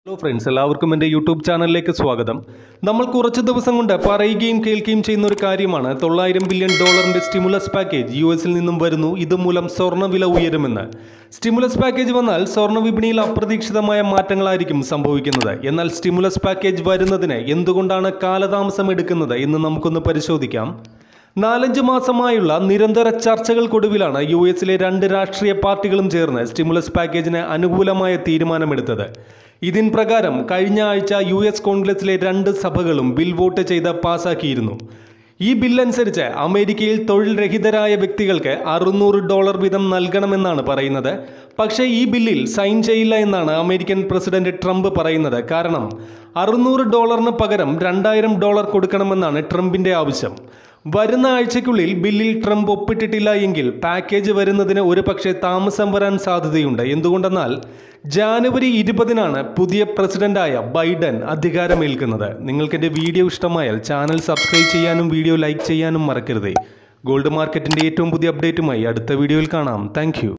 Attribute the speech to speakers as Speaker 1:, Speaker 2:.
Speaker 1: Hello friends, എല്ലാവർക്കും എൻ്റെ YouTube ചാനലിലേക്ക് സ്വാഗതം. നമ്മൾ കുറച്ച് ദിവസം കൊണ്ട് പറയുകയും കേൾക്കുകയും ചെയ്യുന്ന ഒരു കാര്യമാണ് $900 ബില്യൺ സ്റ്റിമുലസ് പാക്കേജ് US-ൽ നിന്നും വരുന്നു. ഇതുമൂലം സ്വർണ്ണവില ഉയരുമെന്ന്. സ്റ്റിമുലസ് പാക്കേജ് വന്നാൽ സ്വർണ്ണ വിപണിയിൽ അപ്രതീക്ഷിതമായ മാറ്റങ്ങളായിരിക്കും സംഭവിക്കുന്നത്. എന്നാൽ സ്റ്റിമുലസ് പാക്കേജ് വരുന്നതിന് എന്തുകൊണ്ടാണ് കാലതാമസം എടുക്കുന്നത് എന്ന് നമുക്കൊന്ന് പരിശോധിക്കാം. 4-5 മാസമായുള്ള നിരന്തര ചർച്ചകൾക്കൊടുവിലാണ് US-ലെ 2 രാഷ്ട്രീയ പാർട്ടികളും ചേർന്ന് സ്റ്റിമുലസ് പാക്കേജിന് അനുകൂലമായ തീരുമാനമെടുത്തത്. ഇതിൻ പ്രകാരം കഴിഞ്ഞ ആഴ്ച US കോൺഗ്രസിലെ 2 സഭകളും ബിൽ വോട്ട് ചെയ്ത് പാസാക്കിയിരുന്നു. ഈ ബില്ലനുസരിച്ച് അമേരിക്കയിൽ തൊഴിൽ രഹിതരായ വ്യക്തികൾക്ക് $600 വീതം നൽകണമെന്നാണ് പറയുന്നത്. പക്ഷേ ഈ ബില്ലിൽ സൈൻ ചെയ്യില്ല എന്നാണ് അമേരിക്കൻ പ്രസിഡന്റ് ട്രംപ് പറയുന്നത്. കാരണം $600 പകരം $2000 കൊടുക്കണമെന്നാണ് ട്രംപിന്റെ ആവശ്യം. വരുന്ന ആഴ്ചയ്ക്കുള്ളിൽ ബില്ലിൽ ട്രംപ് ഒപ്പിട്ടിട്ടില്ല എങ്കിൽ പാക്കേജ് വരുന്നതിന് ഒരുപക്ഷെ താമസം വരാൻ സാധ്യതയുണ്ട്. എന്തുകൊണ്ടെന്നാൽ ജാനുവരി 20-നാണ് പുതിയ പ്രസിഡന്റായ ബൈഡൻ അധികാരമേൽക്കുന്നത്. നിങ്ങൾക്ക് എൻ്റെ വീഡിയോ ഇഷ്ടമായാൽ ചാനൽ സബ്സ്ക്രൈബ് ചെയ്യാനും വീഡിയോ ലൈക്ക് ചെയ്യാനും മറക്കരുത്. ഗോൾഡ് മാർക്കറ്റിൻ്റെ ഏറ്റവും പുതിയ അപ്ഡേറ്റുമായി അടുത്ത വീഡിയോയിൽ കാണാം. താങ്ക്